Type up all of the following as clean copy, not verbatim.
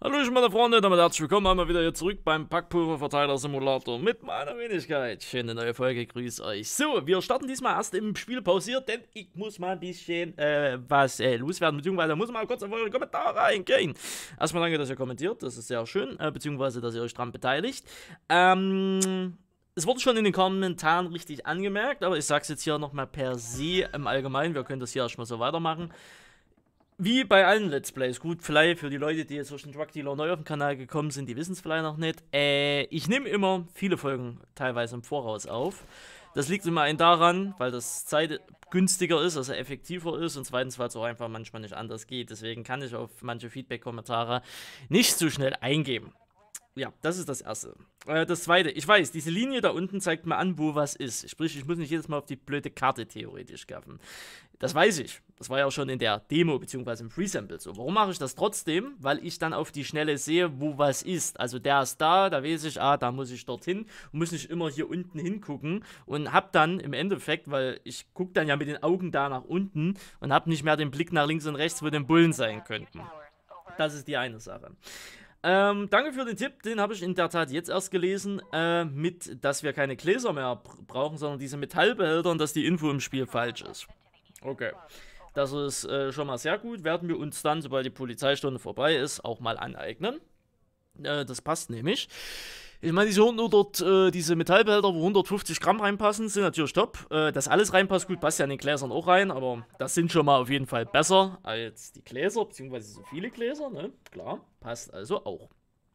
Hallo meine Freunde, damit herzlich willkommen einmal wieder hier zurück beim Backpulververteiler-Simulator mit meiner Wenigkeit. Schöne neue Folge, grüß euch. So, wir starten diesmal erst im Spiel pausiert, denn ich muss mal ein bisschen was loswerden, beziehungsweise muss mal kurz auf eure Kommentare eingehen. Erstmal danke, dass ihr kommentiert, das ist sehr schön, beziehungsweise, dass ihr euch dran beteiligt. Es wurde schon in den Kommentaren richtig angemerkt, aber ich sag's jetzt hier nochmal per se im Allgemeinen, wir können das hier erstmal so weitermachen. Wie bei allen Let's Plays, gut, vielleicht für die Leute, die jetzt durch den Drug Dealer neu auf den Kanal gekommen sind, die wissen es vielleicht noch nicht. Ich nehme immer viele Folgen teilweise im Voraus auf. Das liegt immer daran, weil das zeitgünstiger ist, also effektiver ist und zweitens, weil es auch einfach manchmal nicht anders geht. Deswegen kann ich auf manche Feedback-Kommentare nicht so schnell eingeben. Ja, das ist das Erste. Das Zweite, ich weiß, diese Linie da unten zeigt mir an, wo was ist. Sprich, ich muss nicht jedes Mal auf die blöde Karte theoretisch gaffen. Das weiß ich. Das war ja auch schon in der Demo bzw. im Freesample so. Warum mache ich das trotzdem? Weil ich dann auf die Schnelle sehe, wo was ist. Also der ist da weiß ich, da muss ich dorthin und muss nicht immer hier unten hingucken und hab dann im Endeffekt, weil ich gucke dann ja mit den Augen da nach unten und hab nicht mehr den Blick nach links und rechts, wo den Bullen sein könnten. Das ist die eine Sache. Danke für den Tipp, den habe ich in der Tat jetzt erst gelesen, dass wir keine Gläser mehr brauchen, sondern diese Metallbehälter und dass die Info im Spiel falsch ist. Okay, das ist schon mal sehr gut, werden wir uns dann, sobald die Polizeistunde vorbei ist, auch mal aneignen. Das passt nämlich. Ich meine, diese Metallbehälter, wo 150 Gramm reinpassen, sind natürlich top. Dass alles reinpasst, gut, passt ja in den Gläsern auch rein, aber das sind schon mal auf jeden Fall besser als die Gläser, beziehungsweise so viele Gläser, ne? Klar, passt also auch.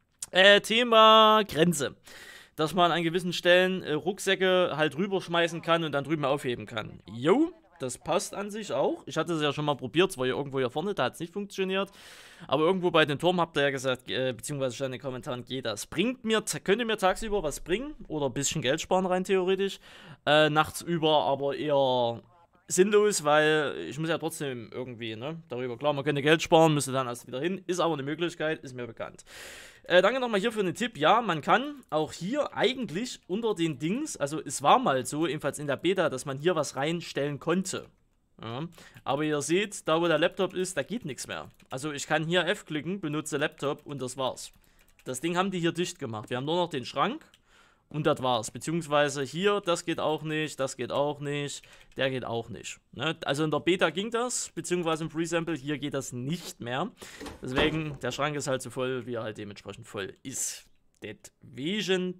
Thema Grenze. Dass man an gewissen Stellen Rucksäcke halt rüberschmeißen kann und dann drüben aufheben kann. Jo, das passt an sich auch. Ich hatte es ja schon mal probiert, zwar hier irgendwo hier vorne, da hat es nicht funktioniert. Aber irgendwo bei den Turm habt ihr ja gesagt, beziehungsweise schon in den Kommentaren geht das. Könnte mir tagsüber was bringen oder ein bisschen Geld sparen rein theoretisch. Nachts über aber eher sinnlos, weil ich muss ja trotzdem irgendwie, ne, darüber, klar, man könnte Geld sparen, müsste dann erst wieder hin, ist aber eine Möglichkeit, ist mir bekannt. Danke nochmal hier für den Tipp. Ja, man kann auch hier eigentlich unter den Dings, also es war mal so, ebenfalls in der Beta, dass man hier was reinstellen konnte. Ja, aber ihr seht, da wo der Laptop ist, da geht nichts mehr. Also ich kann hier F klicken, benutze Laptop und das war's. Das Ding haben die hier dicht gemacht. Wir haben nur noch den Schrank und das war's. Beziehungsweise hier, das geht auch nicht, der geht auch nicht. Ne? Also in der Beta ging das, beziehungsweise im Freesample, hier geht das nicht mehr. Deswegen, der Schrank ist halt so voll, wie er halt dementsprechend voll ist. Deswegen.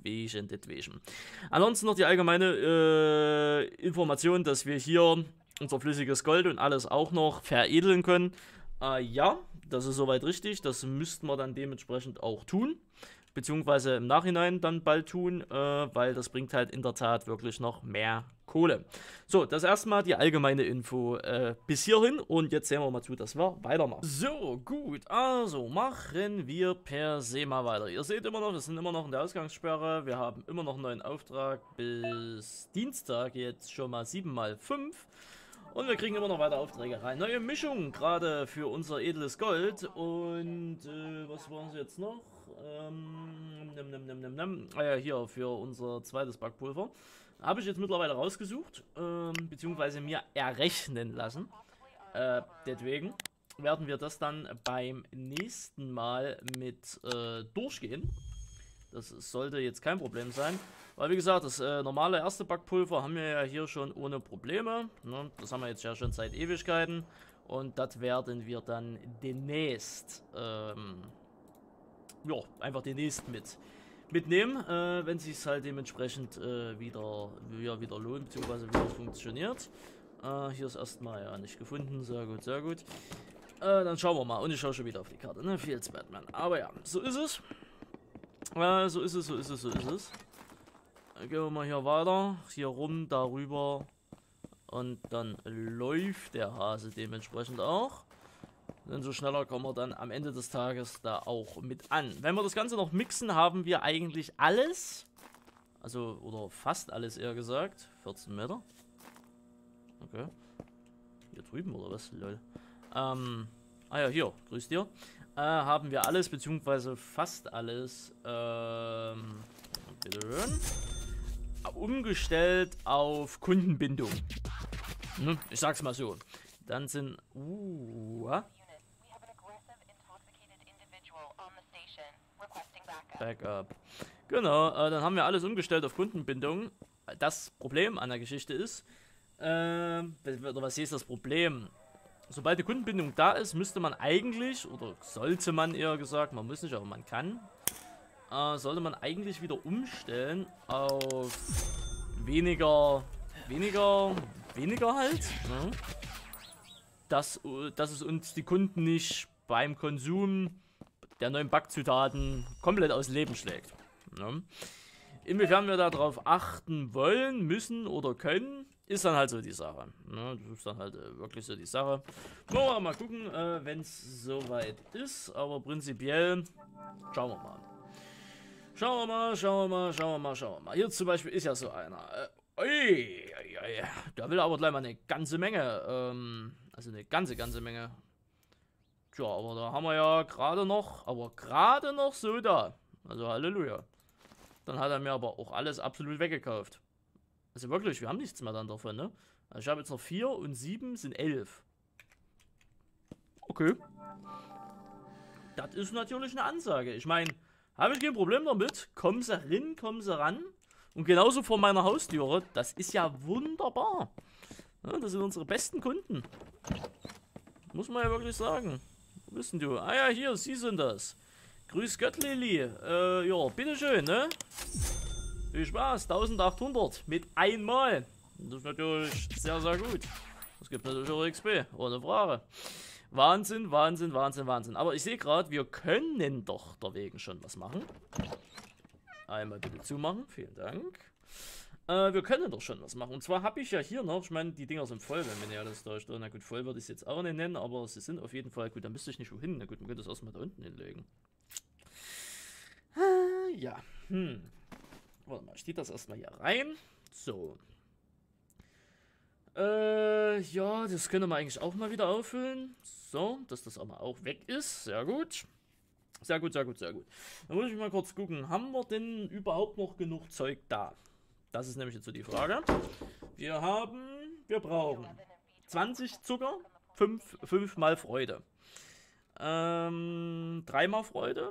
Ansonsten noch die allgemeine Information, dass wir hier unser flüssiges Gold und alles auch noch veredeln können. Ja, das ist soweit richtig. Das müssten wir dann dementsprechend auch tun. Beziehungsweise im Nachhinein dann bald tun, weil das bringt halt in der Tat wirklich noch mehr Kohle. So, das erstmal die allgemeine Info bis hierhin und jetzt sehen wir mal zu, dass wir weitermachen. So, gut, also machen wir per se mal weiter. Ihr seht immer noch, wir sind immer noch in der Ausgangssperre. Wir haben immer noch einen neuen Auftrag bis Dienstag, jetzt schon mal 7x5. Und wir kriegen immer noch weiter Aufträge rein. Neue Mischung, gerade für unser edles Gold. Und was waren sie jetzt noch? Ja, hier für unser zweites Backpulver. Habe ich jetzt mittlerweile rausgesucht, beziehungsweise mir errechnen lassen. Deswegen werden wir das dann beim nächsten Mal mit durchgehen. Das sollte jetzt kein Problem sein. Weil wie gesagt, das normale erste Backpulver haben wir ja hier schon ohne Probleme. Ne? Das haben wir jetzt ja schon seit Ewigkeiten. Und das werden wir dann demnächst, ja, einfach demnächst mitnehmen. Wenn es sich halt dementsprechend wieder lohnt, beziehungsweise wieder funktioniert. Hier ist erstmal ja nicht gefunden. Sehr gut, sehr gut. Dann schauen wir mal. Und ich schaue schon wieder auf die Karte. Ne? Feels Batman. Aber ja, so ist es. So ist es. Dann gehen wir mal hier weiter, hier rum, darüber und dann läuft der Hase dementsprechend auch. Denn so schneller kommen wir dann am Ende des Tages da auch mit an. Wenn wir das Ganze noch mixen, haben wir eigentlich alles, also oder fast alles eher gesagt, 14 Meter. Okay. Hier drüben oder was? Lol. Ja, hier, grüß dir. Haben wir alles, beziehungsweise fast alles, bitte hören, umgestellt auf Kundenbindung. Ich sag's mal so. Dann sind, Backup. Genau, dann haben wir alles umgestellt auf Kundenbindung. Das Problem an der Geschichte ist, oder was ist das Problem? Sobald die Kundenbindung da ist, müsste man eigentlich, oder sollte man eher gesagt, man muss nicht, aber man kann, sollte man eigentlich wieder umstellen auf weniger halt, ne? Dass es uns die Kunden nicht beim Konsum der neuen Backzutaten komplett aus dem Leben schlägt. Ne? Inwiefern wir darauf achten wollen, müssen oder können, ist dann halt so die Sache. Ne? Das ist dann halt wirklich so die Sache. Wollen wir mal gucken, wenn es soweit ist. Aber prinzipiell schauen wir mal. Schauen wir mal. Hier zum Beispiel ist ja so einer. Der will aber gleich mal eine ganze Menge. Also eine ganze Menge. Tja, aber da haben wir ja gerade noch so da. Also Halleluja. Dann hat er mir aber auch alles absolut weggekauft. Also wirklich, wir haben nichts mehr dann davon, ne? Also ich habe jetzt noch 4 und 7 sind 11. Okay. Das ist natürlich eine Ansage. Ich meine, habe ich kein Problem damit. Kommen sie rein, kommen sie ran. Und genauso vor meiner Haustüre. Das ist ja wunderbar. Ja, das sind unsere besten Kunden. Muss man ja wirklich sagen. Wo bist denn du? Ah ja, hier, Sie sind das. Grüß Gott, Lili. Ja, bitteschön, ne? Viel Spaß. 1800 mit einmal. Das ist natürlich sehr, sehr gut. Das gibt natürlich auch XP, ohne Frage. Wahnsinn. Aber ich sehe gerade, wir können doch deswegen schon was machen. Einmal bitte zumachen. Vielen Dank. Wir können doch schon was machen. Und zwar habe ich ja hier noch, ich meine, die Dinger sind voll, wenn ja alles da steht. Na gut, voll würde ich es jetzt auch nicht nennen, aber sie sind auf jeden Fall gut. Da müsste ich nicht wohin. Na gut, man könnte das erstmal da unten hinlegen. Ja. Warte mal, steht das erstmal hier rein. So. Ja, das können wir eigentlich auch mal wieder auffüllen. So, dass das aber auch weg ist. Sehr gut. Sehr gut. Dann muss ich mal kurz gucken. Haben wir denn überhaupt noch genug Zeug da? Das ist nämlich jetzt so die Frage. Wir brauchen 20 Zucker, 5 mal Freude. 3 mal Freude.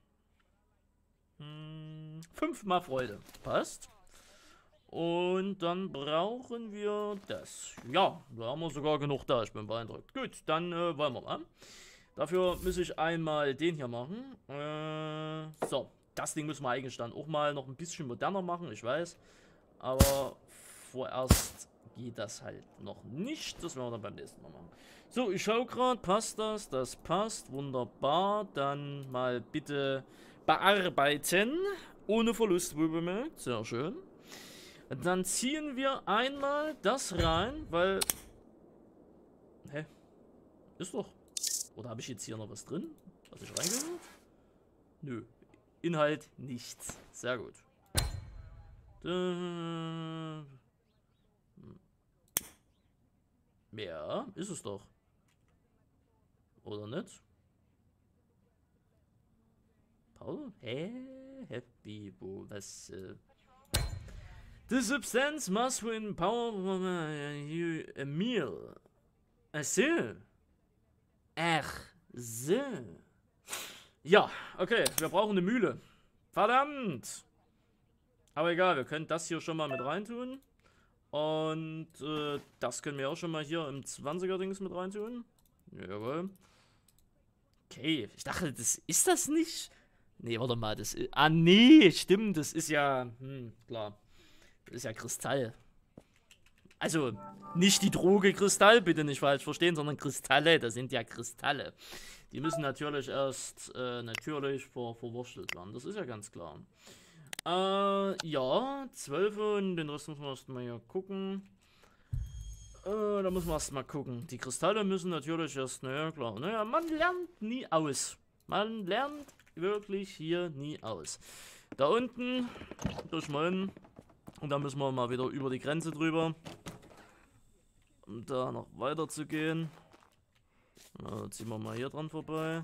5 mal Freude. Passt. Und dann brauchen wir das. Ja, da haben wir sogar genug da. Ich bin beeindruckt. Gut, dann wollen wir mal. Dafür muss ich einmal den hier machen. So, das Ding müssen wir eigentlich dann auch mal noch ein bisschen moderner machen, ich weiß. Aber vorerst geht das halt noch nicht. Das werden wir dann beim nächsten Mal machen. So, ich schaue gerade, passt das? Das passt, wunderbar. Dann mal bitte bearbeiten. Ohne Verlust, wohl bemerkt. Sehr schön. Dann ziehen wir einmal das rein, weil... Hä? Ist doch... Oder habe ich jetzt hier noch was drin? Was ich reingehört? Nö. Inhalt nichts. Sehr gut. Ja, ist es doch. Oder nicht? Paul? Happy, wo, was, The substance must win power you a meal. Ach so. Ach so. Ja, okay, wir brauchen eine Mühle. Verdammt! Aber egal, wir können das hier schon mal mit reintun. Und das können wir auch schon mal hier im 20er-Dings mit reintun. Jawohl. Okay, ich dachte, das ist das nicht? Nee, warte mal, das ist... Ah, nee, stimmt, das ist ja... klar. Das ist ja Kristall. Also, nicht die Droge Kristall, bitte nicht falsch verstehen, sondern Kristalle, das sind ja Kristalle. Die müssen natürlich erst verwurstelt werden, das ist ja ganz klar. Ja, 12 und den Rest müssen wir erstmal hier gucken. Da müssen wir erstmal gucken. Die Kristalle müssen natürlich erst, naja klar, naja, man lernt nie aus. Man lernt wirklich hier nie aus. Da unten, durch mal hin. Und dann müssen wir mal wieder über die Grenze drüber. Um da noch weiter zu gehen. Na, ziehen wir mal hier dran vorbei.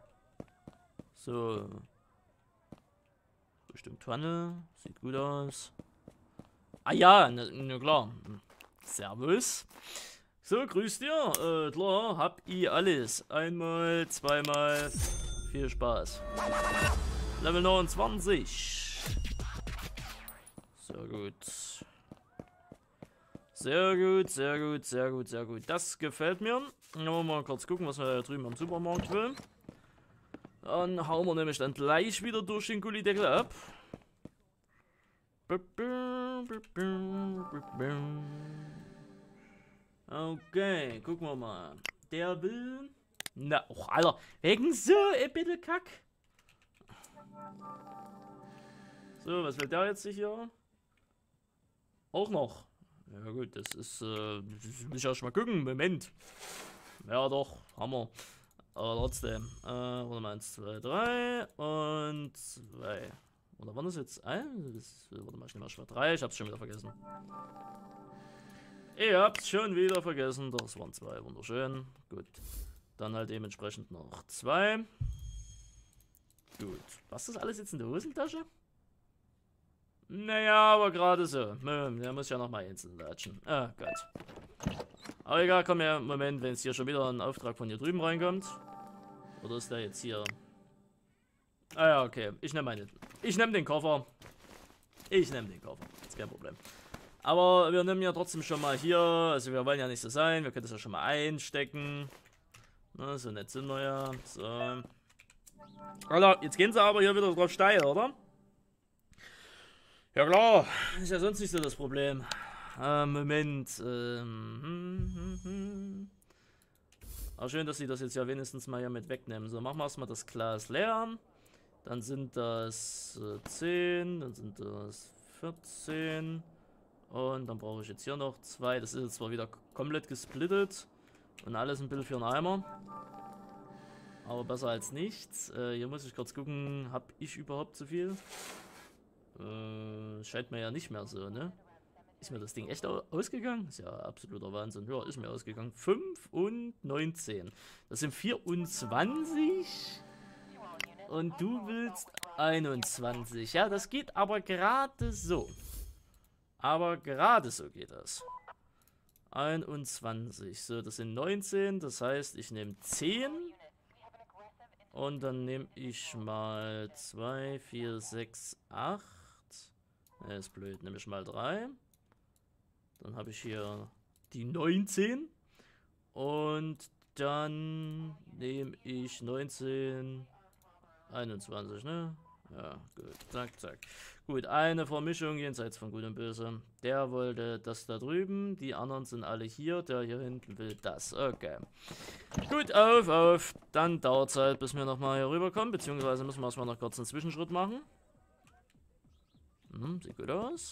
So. Richtung Tunnel. Sieht gut aus. Ah ja, na klar. Servus. So, grüß dir. Klar, hab ich alles. Einmal, zweimal, Viel Spaß. Level 29. Sehr gut. Sehr gut, sehr gut, sehr gut, sehr gut. Das gefällt mir. Dann wollen wir mal kurz gucken, was wir da drüben am Supermarkt will. Dann hauen wir nämlich dann gleich wieder durch den Gullideckel ab. Okay, gucken wir mal. Der will... Na, och, Alter, wegen so, bitte Kack. So, was will der jetzt hier? Auch noch. Ja gut, das ist, muss ich erst mal gucken, Moment. Ja doch, Hammer. Aber trotzdem, warte mal, 1, 2, 3 und 2. Oder wann ist jetzt 1? Warte mal, ich nehme mal 3, ich hab's schon wieder vergessen. Ich hab's schon wieder vergessen, das waren 2, wunderschön. Gut, dann halt dementsprechend noch 2. Gut, was ist das alles jetzt in der Hosentasche? Naja, aber gerade so. Der muss ja nochmal einzeln latschen. Ah, Gott. Aber egal, komm her, Moment, wenn es hier schon wieder ein Auftrag von hier drüben reinkommt. Oder ist der jetzt hier? Ah ja, okay. Ich nehme den Koffer. Ich nehme den Koffer. Ist kein Problem. Aber wir nehmen ja trotzdem schon mal hier. Also wir wollen ja nicht so sein. Wir können das ja schon mal einstecken. Na, so nett sind wir ja. So. Alter, jetzt gehen sie aber hier wieder drauf steil, oder? Ja klar, ist ja sonst nicht so das Problem. Moment. Aber schön, dass sie das jetzt ja wenigstens mal hier mit wegnehmen. So, machen wir erstmal das Glas leer. Dann sind das 10, dann sind das 14. Und dann brauche ich jetzt hier noch 2. Das ist jetzt zwar wieder komplett gesplittet. Und alles ein bisschen für einen Eimer. Aber besser als nichts. Hier muss ich kurz gucken, habe ich überhaupt zu viel? Scheint mir ja nicht mehr so, ne? Ist mir das Ding echt ausgegangen? Ist ja absoluter Wahnsinn. Ja, ist mir ausgegangen. 5 und 19. Das sind 24. Und du willst 21. Ja, das geht aber gerade so. Aber gerade so geht das. 21. So, das sind 19. Das heißt, ich nehme 10. Und dann nehme ich mal 2, 4, 6, 8. Ne, ist blöd. Nehme ich mal 3. Dann habe ich hier die 19. Und dann nehme ich 19, 21, ne? Ja, gut. Zack, zack. Gut, eine Vermischung jenseits von Gut und Böse. Der wollte das da drüben. Die anderen sind alle hier. Der hier hinten will das. Okay. Gut, auf. Dann dauert es halt, bis wir nochmal hier rüberkommen. Beziehungsweise müssen wir erstmal noch kurz einen Zwischenschritt machen. Sieht gut aus.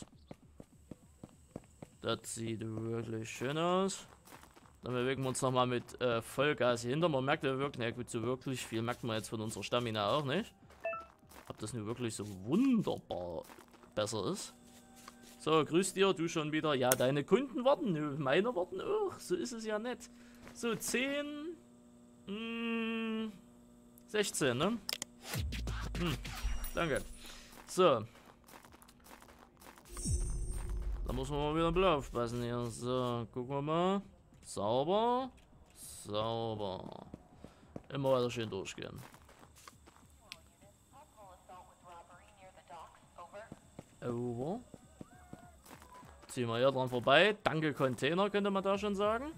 Das sieht wirklich schön aus. Dann bewegen wir uns nochmal mit Vollgas hier hinter. Man merkt ja wirklich, ja gut, so wirklich viel merkt man jetzt von unserer Stamina auch nicht. Ob das nun wirklich so wunderbar besser ist. So, grüß dir, du schon wieder. Ja, deine Kunden warten. Nö, meine warten auch. So ist es ja nett. So, 10. 16, ne? Danke. So. Da muss man mal wieder ein bisschen aufpassen hier. So, gucken wir mal. Sauber. Sauber. Immer weiter schön durchgehen. Over. Ziehen wir hier dran vorbei. Danke Container, könnte man da schon sagen.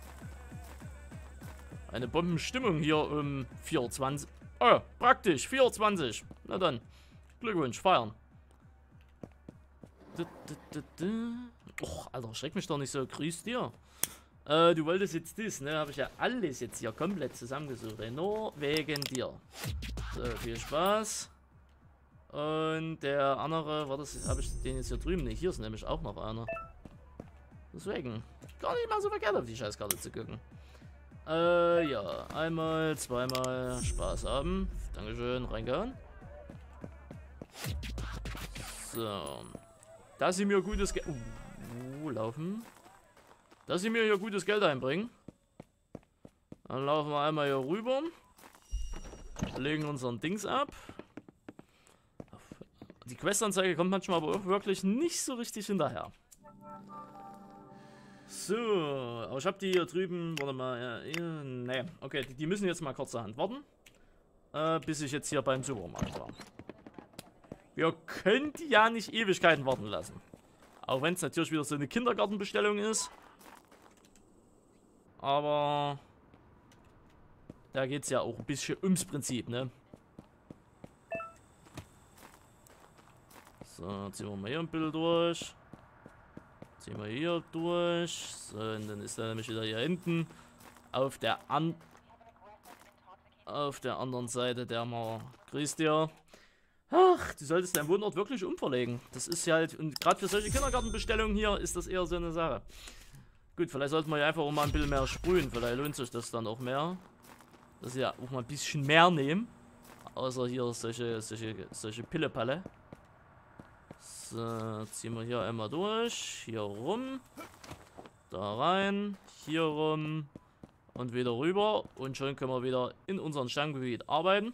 Eine Bombenstimmung hier um 4:20. Oh, praktisch, 4:20. Na dann, Glückwunsch, feiern. Och, Alter, schreck mich doch nicht so. Grüß dir. Du wolltest jetzt das, ne? Habe ich ja alles jetzt hier komplett zusammengesucht. Nur wegen dir. So, viel Spaß. Und der andere, war das, habe ich den jetzt hier drüben? Ne, hier ist nämlich auch noch einer. Deswegen, gar nicht mal so verkehrt auf die Scheißkarte zu gucken. Ja, einmal, zweimal Spaß haben. Dankeschön, reingehauen. So. Dass sie mir gutes Geld... laufen. Dass sie mir hier gutes Geld einbringen. Dann laufen wir einmal hier rüber. Legen unseren Dings ab. Die Questanzeige kommt manchmal aber auch wirklich nicht so richtig hinterher. So, aber ich habe die hier drüben, warte mal, ne, okay, die müssen jetzt mal kurzerhand warten. bis ich jetzt hier beim Supermarkt war. Wir können die ja nicht Ewigkeiten warten lassen. Auch wenn es natürlich wieder so eine Kindergartenbestellung ist. Aber da geht es ja auch ein bisschen ums Prinzip, ne? So, ziehen wir mal hier ein Bild durch. Ziehen wir hier durch. So, und dann ist er nämlich wieder hier hinten. Auf der anderen Seite der mal. Grüß dir. Ach, du solltest deinen Wohnort wirklich umverlegen. Das ist ja halt, und gerade für solche Kindergartenbestellungen hier ist das eher so eine Sache. Gut, vielleicht sollten wir ja einfach auch mal ein bisschen mehr sprühen. Vielleicht lohnt sich das dann auch mehr. Dass wir ja auch mal ein bisschen mehr nehmen. Außer hier solche Pillepalle. So, ziehen wir hier einmal durch. Hier rum. Da rein. Hier rum. Und wieder rüber. Und schon können wir wieder in unserem Stammgebiet arbeiten.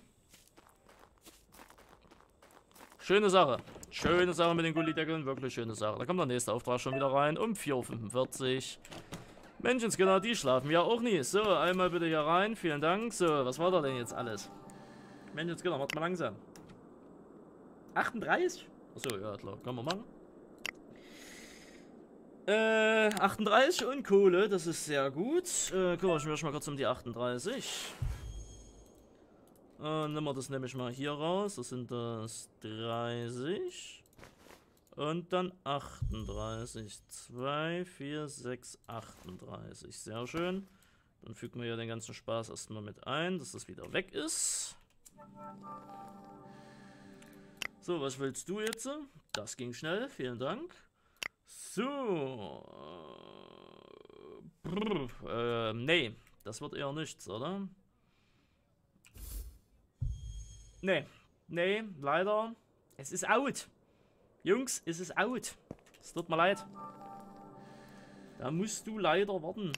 Schöne Sache. Schöne Sache mit den Gullideckeln. Wirklich schöne Sache. Da kommt der nächste Auftrag schon wieder rein. Um 4:45 Uhr. Menschenskinder, die schlafen ja auch nie. So, einmal bitte hier rein. Vielen Dank. So, was war da denn jetzt alles? Menschenskinder, warte mal langsam. 38? Achso, ja klar. Kann man machen. 38 und Kohle. Das ist sehr gut. Kümmere ich mich mal kurz um die 38. Nehmen wir das nämlich mal hier raus. Das sind das 30. Und dann 38. 2, 4, 6, 38. Sehr schön. Dann fügen wir hier den ganzen Spaß erstmal mit ein, dass das wieder weg ist. So, was willst du jetzt? Das ging schnell. Vielen Dank. So. Nee. Das wird eher nichts, oder? Nee, nee, leider. Es ist out. Jungs, es ist out. Es tut mir leid. Da musst du leider warten.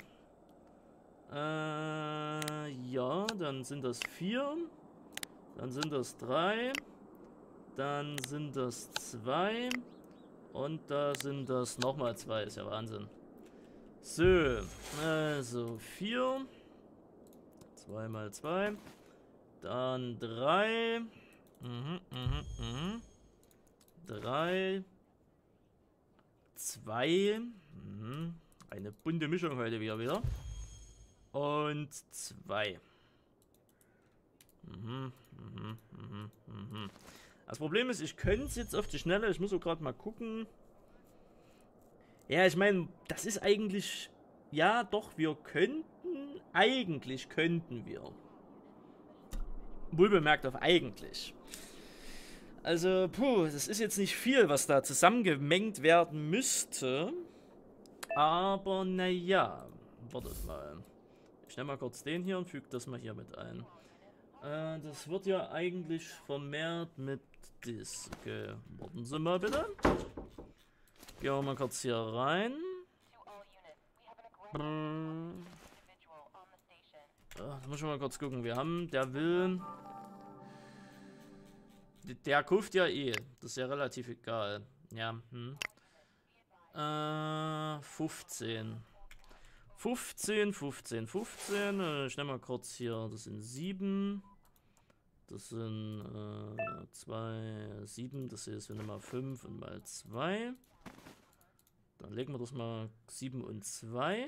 Ja, dann sind das 4. Dann sind das 3. Dann sind das 2. Und da sind das nochmal 2. Ist ja Wahnsinn. So, also 4. 2 mal 2. Dann 3. 3. 2. Eine bunte Mischung heute wieder. Und 2. Das Problem ist, ich könnte es jetzt auf die Schnelle. Ich muss so gerade mal gucken. Ja, ich meine, das ist eigentlich... Ja, doch, wir könnten... Eigentlich könnten wir... Wohlbemerkt auf eigentlich. Also, das ist jetzt nicht viel, was da zusammengemengt werden müsste. Aber naja, wartet mal. Ich nehme mal kurz den hier und füge das mal hier mit ein. Das wird ja eigentlich vermehrt mit Disk. Warten Sie mal bitte. Gehen wir mal kurz hier rein. Da muss ich mal kurz gucken. Wir haben, der will... Der kauft ja eh. Das ist ja relativ egal. Ja, 15. 15. Ich nehme mal kurz hier. Das sind 7. Das sind 7. Das hier ist wieder mal 5 und mal 2. Dann legen wir das mal 7 und 2.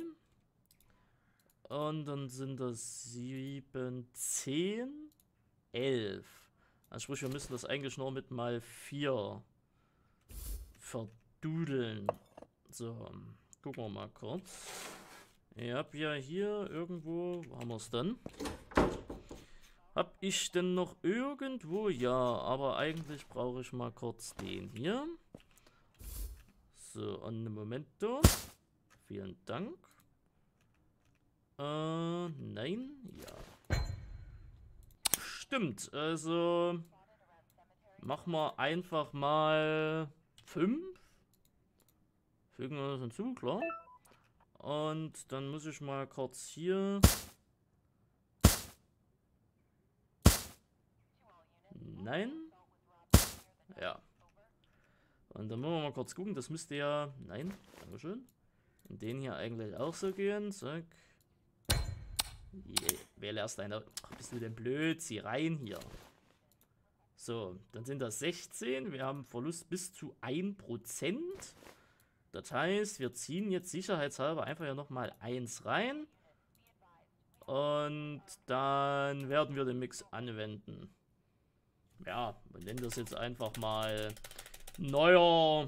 Und dann sind das 7, 10, 11. Also sprich, wir müssen das eigentlich nur mit mal 4 verdudeln. So, gucken wir mal kurz. Ich habe ja hier irgendwo, wo haben wir es denn? Hab ich denn noch irgendwo? Ja, aber eigentlich brauche ich mal kurz den hier. So, und einen Moment. Vielen Dank. Nein, ja. Stimmt, also machen wir einfach mal 5. Fügen wir das hinzu, klar. Und dann muss ich mal kurz hier. Nein. Ja. Und dann müssen wir mal kurz gucken, das müsste ja. Nein, dankeschön. In den hier eigentlich auch so gehen. Zack. Wähle erst eine. Ach, bist du denn blöd? Zieh rein hier. So, dann sind das 16. Wir haben Verlust bis zu 1%. Das heißt, wir ziehen jetzt sicherheitshalber einfach ja nochmal 1 rein. Und dann werden wir den Mix anwenden. Ja, wir nennen das jetzt einfach mal neuer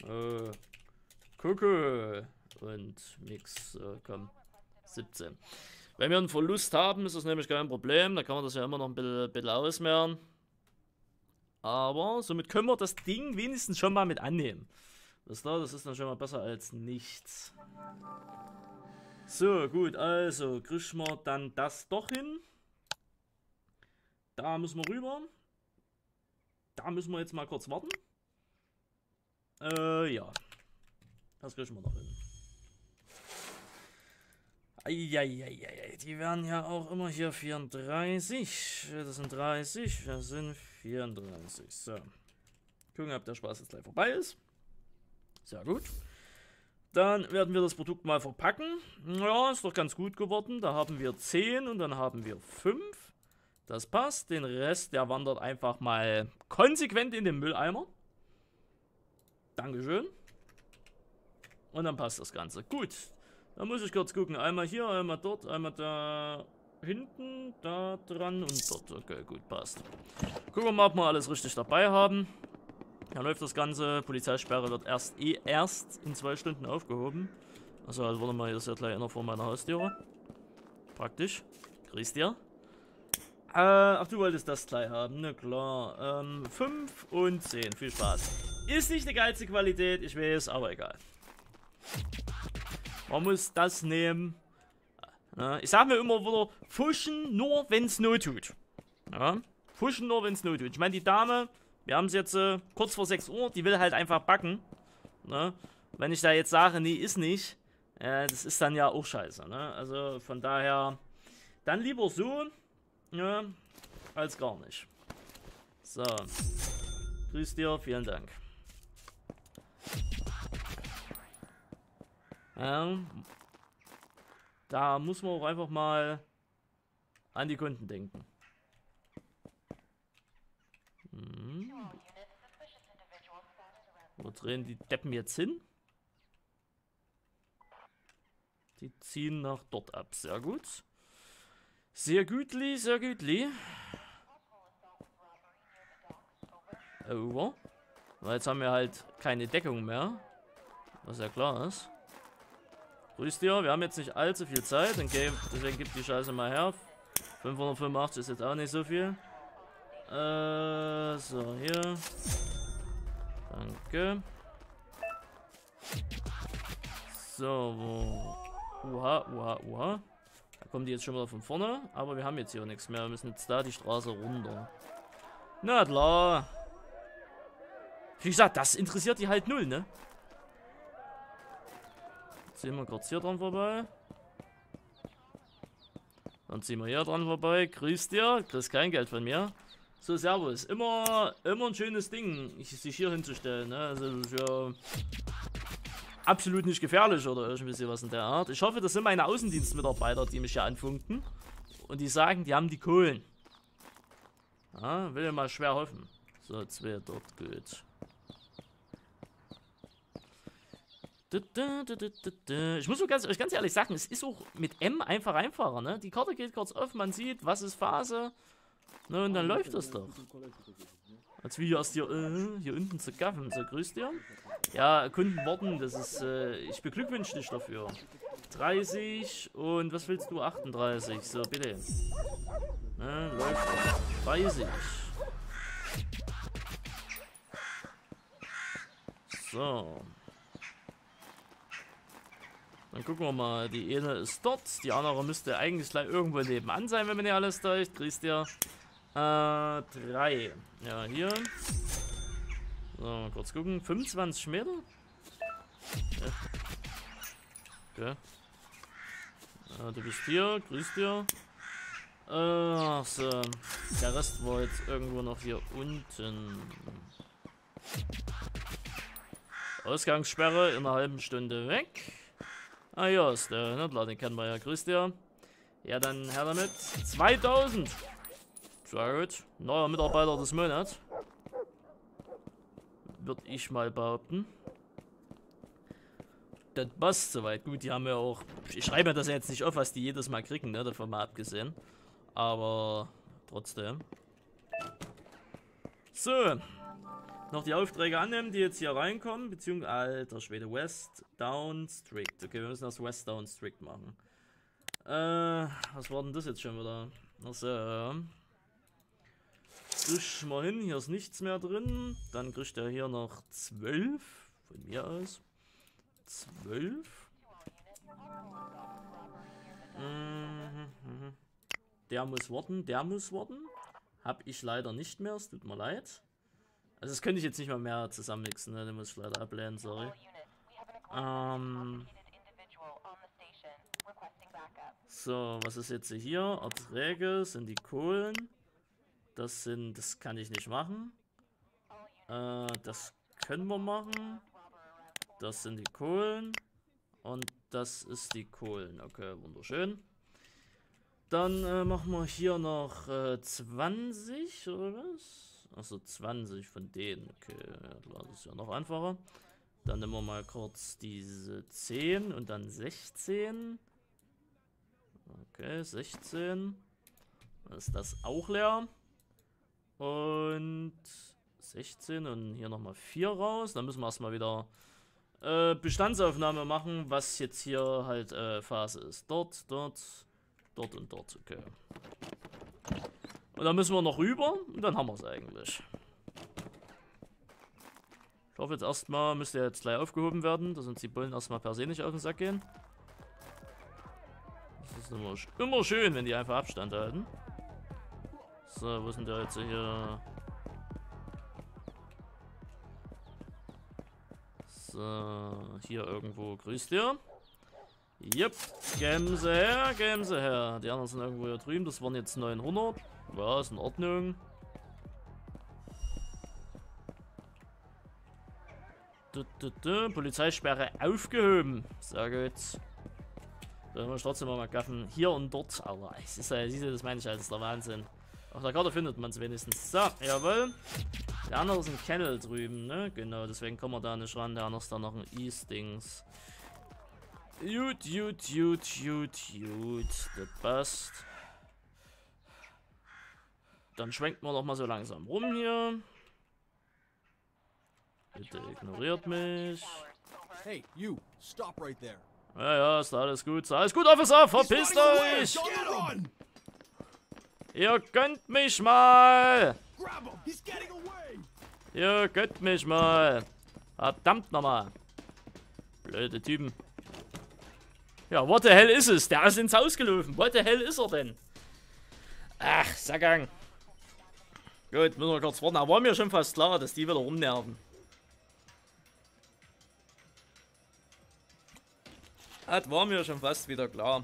Gucke und Mix. Komm, 17. Wenn wir einen Verlust haben, ist das nämlich kein Problem. Da kann man das ja immer noch ein bisschen ausmehren. Aber somit können wir das Ding wenigstens schon mal mit annehmen. Das ist dann schon mal besser als nichts. So, gut, also kriegen wir dann das doch hin. Da müssen wir rüber. Da müssen wir jetzt mal kurz warten. Ja. Das kriegen wir noch hin. Eieieiei, die werden ja auch immer hier 34. Das sind 30, das sind 34. So. Gucken, ob der Spaß jetzt gleich vorbei ist. Sehr gut. Dann werden wir das Produkt mal verpacken. Ja, ist doch ganz gut geworden. Da haben wir 10 und dann haben wir 5. Das passt. Den Rest, der wandert einfach mal konsequent in den Mülleimer. Dankeschön. Und dann passt das Ganze. Gut. Dann muss ich kurz gucken. Einmal hier, einmal dort, einmal da hinten, da dran und dort. Okay, gut, passt. Gucken wir mal, ob wir alles richtig dabei haben. Da läuft das Ganze. Polizeisperre wird erst in 2 Stunden aufgehoben. Also warte mal, hier ist ja gleich einer vor meiner Haustüre. Praktisch. Grüß dir. Ach, du wolltest das gleich haben, na klar. 5 und 10. Viel Spaß. Ist nicht die geilste Qualität, ich weiß, aber egal. Man muss das nehmen. Ich sag mir immer wieder, fuschen nur, wenn es not tut. Ja? Fuschen nur, wenn es not tut. Ich meine, die Dame, wir haben es jetzt kurz vor 6 Uhr, die will halt einfach backen. Ne? Wenn ich da jetzt sage, nee, ist nicht, das ist dann ja auch scheiße. Ne? Also von daher, dann lieber so, ja, als gar nicht. So. Grüß dir, vielen Dank. Da muss man auch einfach mal an die Kunden denken. Wo drehen die Deppen jetzt hin? Die ziehen nach dort ab. Sehr gut. Sehr gütli, sehr gütli. Over. Weil jetzt haben wir halt keine Deckung mehr. Was ja klar ist. Grüß dir, wir haben jetzt nicht allzu viel Zeit, deswegen gibt die Scheiße mal her. 585 ist jetzt auch nicht so viel. So, hier. Danke. So, Uha. Da kommen die jetzt schon wieder von vorne, aber wir haben jetzt hier nichts mehr. Wir müssen jetzt da die Straße runter. Na klar. Wie gesagt, das interessiert die halt null, ne? Ziehen wir kurz hier dran vorbei. Dann ziehen wir hier dran vorbei. Grüß dir. Kriegst kein Geld von mir. So, servus. Immer ein schönes Ding, sich hier hinzustellen. Ne? Also, das ist ja absolut nicht gefährlich oder irgendwie was in der Art. Ich hoffe, das sind meine Außendienstmitarbeiter, die mich hier anfunken. Und die sagen, die haben die Kohlen. Ja, will ja mal schwer hoffen. So, 2 dort, gut. Ich muss euch ganz ehrlich sagen, es ist auch mit M einfach einfacher, ne? Die Karte geht kurz auf, man sieht, was ist Phase. Ne, und dann läuft das doch. Als wie erst hier unten zu gaffen. So, grüß dir. Ja, Kunden warten, das ist, ich beglückwünsche dich dafür. 30 und was willst du? 38, so, bitte. Ne, läuft doch. 30. So. Dann gucken wir mal, die eine ist dort, die andere müsste eigentlich gleich irgendwo nebenan sein, wenn man hier alles täuscht. Grüß dir. 3. Ja, hier. So, mal kurz gucken. 25 Meter? Okay. Du bist hier, grüß dir. Ach so. Der Rest war jetzt irgendwo noch hier unten. Ausgangssperre in einer halben Stunde weg. Ah ja, ist der, ne? Den kennen wir ja. Grüß dir. Ja, dann her damit. 2000. Sehr gut. Neuer Mitarbeiter des Monats. Würde ich mal behaupten. Das passt soweit. Gut, die haben ja auch... Ich schreibe mir das ja jetzt nicht auf, was die jedes Mal kriegen, ne? Davon mal abgesehen. Aber trotzdem. So. Noch die Aufträge annehmen, die jetzt hier reinkommen. Beziehungsweise, alter Schwede, West Down Strict. Okay, wir müssen das West Down Strict machen. Was war denn das jetzt schon wieder? Achso. Krieg mal hin, hier ist nichts mehr drin. Dann kriegt er hier noch 12. Von mir aus. 12. Der muss warten, der muss warten. Hab ich leider nicht mehr, es tut mir leid. Also das könnte ich jetzt nicht mal mehr zusammenmixen, ne? Den muss ich leider ablehnen, sorry. So, was ist jetzt hier? Erträge sind die Kohlen. Das kann ich nicht machen. Das können wir machen. Das sind die Kohlen. Und das ist die Kohlen. Okay, wunderschön. Dann machen wir hier noch 20 oder was? Achso, 20 von denen. Okay, ja, klar, das ist ja noch einfacher. Dann nehmen wir mal kurz diese 10 und dann 16. Okay, 16. Dann ist das auch leer. Und 16 und hier nochmal 4 raus. Dann müssen wir erstmal wieder Bestandsaufnahme machen, was jetzt hier halt Phase ist. Dort, dort, dort und dort. Okay. Und dann müssen wir noch rüber und dann haben wir es eigentlich. Ich hoffe jetzt erstmal, müsste jetzt gleich aufgehoben werden, dass uns die Bullen erstmal per se nicht auf den Sack gehen. Das ist immer schön, wenn die einfach Abstand halten. So, wo sind der jetzt hier? So, hier irgendwo. Grüß dir. Jep, geben sie her, geben sie her. Die anderen sind irgendwo hier drüben. Das waren jetzt 900. Ja, ist in Ordnung. Polizeisperre aufgehoben. Sehr gut. Da muss ich trotzdem mal gaffen. Hier und dort. Aber siehst du, das meine ich halt, das ist der Wahnsinn. Auf der Karte findet man es wenigstens. So, jawohl. Der andere ist ein Kennel drüben, ne? Genau, deswegen kommen wir da nicht ran. Der andere ist da noch ein Eastings. Gut, gut, gut, gut, gut. Das passt. Dann schwenkt man doch mal so langsam rum hier. Bitte ignoriert mich. Hey, you, stop right there. Ja, ja, ist alles gut. Ist alles gut, Officer, verpisst euch! Ihr könnt mich mal! Ihr könnt mich mal! Verdammt nochmal! Blöde Typen. Ja, what the hell ist es? Der ist ins Haus gelaufen. What the hell ist er denn? Ach, Sackgang. Gut, müssen wir kurz warten. Aber war mir schon fast klar, dass die wieder rumnerven. Das war mir schon fast wieder klar.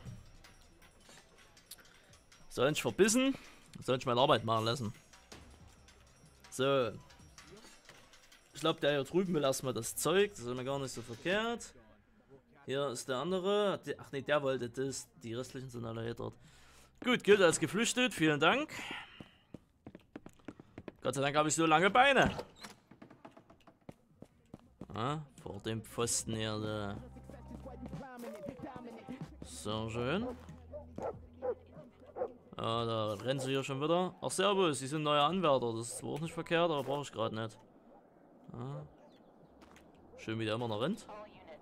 Soll ich verbissen? Soll ich meine Arbeit machen lassen? So. Ich glaube, der hier drüben will erstmal das Zeug. Das ist mir gar nicht so verkehrt. Hier ist der andere. Ach nee, der wollte das. Die restlichen sind alle hier dort. Gut, gilt als geflüchtet. Vielen Dank. Gott sei Dank habe ich so lange Beine. Ah, vor dem Pfosten hier. Da. So schön. Ah, da rennen sie hier schon wieder. Ach, servus, sie sind neue Anwärter. Das ist zwar auch nicht verkehrt, aber brauche ich gerade nicht. Ah. Schön, wie der immer noch rennt.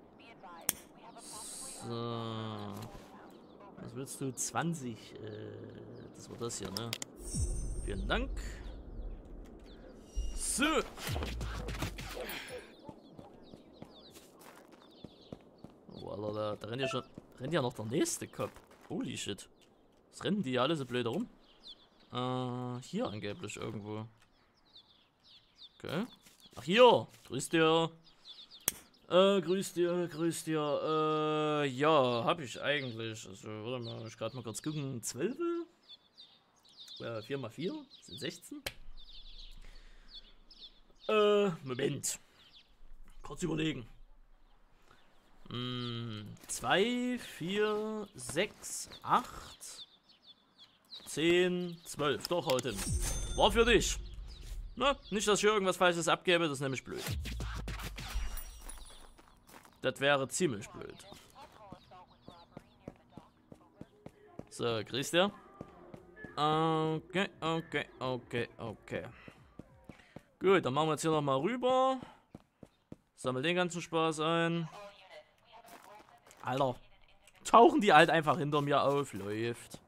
So. Was willst du? 20. Das war das hier, ne? Vielen Dank. So. Oh, Alter, da rennt ja schon. Rennt ja noch der nächste Cop. Holy shit. Was rennen die alle so blöd rum? Hier angeblich irgendwo. Okay. Ach, hier. Grüß dir. Grüß dir, grüß dir. Ja, hab ich eigentlich. Also, warte mal, ich gerade mal kurz gucken. 12? 4 mal 4 sind 16. Moment. Kurz überlegen. 2, 4, 6, 8. 10, 12. Doch, haut hin. War für dich. Na, nicht, dass ich irgendwas Falsches abgebe, das ist nämlich blöd. Das wäre ziemlich blöd. So, kriegst du? Okay. Gut, dann machen wir jetzt hier nochmal rüber. Sammel den ganzen Spaß ein. Alter. Tauchen die halt einfach hinter mir auf. Läuft.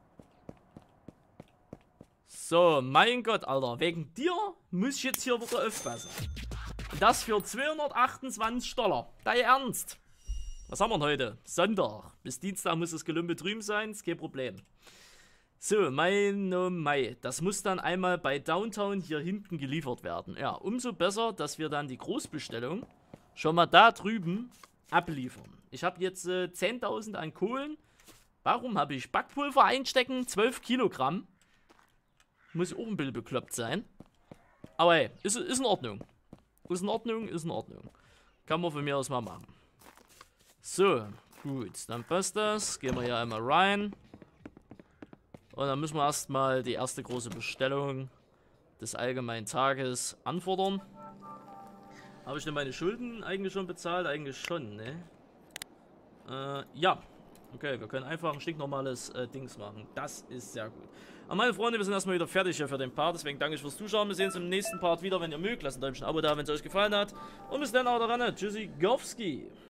So, mein Gott, Alter. Wegen dir muss ich jetzt hier wieder aufpassen. Das für 228 $. Dein Ernst? Was haben wir denn heute? Sonntag. Bis Dienstag muss das Gelümpe drüben sein. Ist kein Problem. So, Mai. Das muss dann einmal bei Downtown hier hinten geliefert werden. Ja, umso besser, dass wir dann die Großbestellung schon mal da drüben abliefern. Ich habe jetzt 10.000 an Kohlen. Warum habe ich Backpulver einstecken? 12 Kilogramm. Muss auch ein bisschen bekloppt sein. Aber hey, ist in Ordnung. Ist in Ordnung. Kann man von mir aus mal machen. So, gut. Dann passt das. Gehen wir hier einmal rein. Und dann müssen wir erstmal die erste große Bestellung des allgemeinen Tages anfordern. Habe ich denn meine Schulden eigentlich schon bezahlt? Eigentlich schon, ne? Ja. Okay, wir können einfach ein stinknormales Dings machen. Das ist sehr gut. Aber meine Freunde, wir sind erstmal wieder fertig hier für den Part. Deswegen danke ich fürs Zuschauen. Wir sehen uns im nächsten Part wieder. Wenn ihr mögt, lasst ein Däumchen Abo da, wenn es euch gefallen hat. Und bis dann, auch daran. Tschüssi, Gowski.